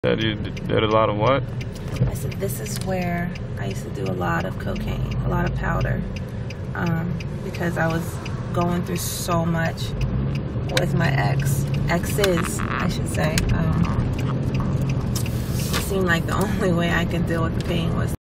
That you did a lot of what? I said this is where I used to do a lot of cocaine, a lot of powder, because I was going through so much with my exes, I should say. It seemed like the only way I could deal with the pain was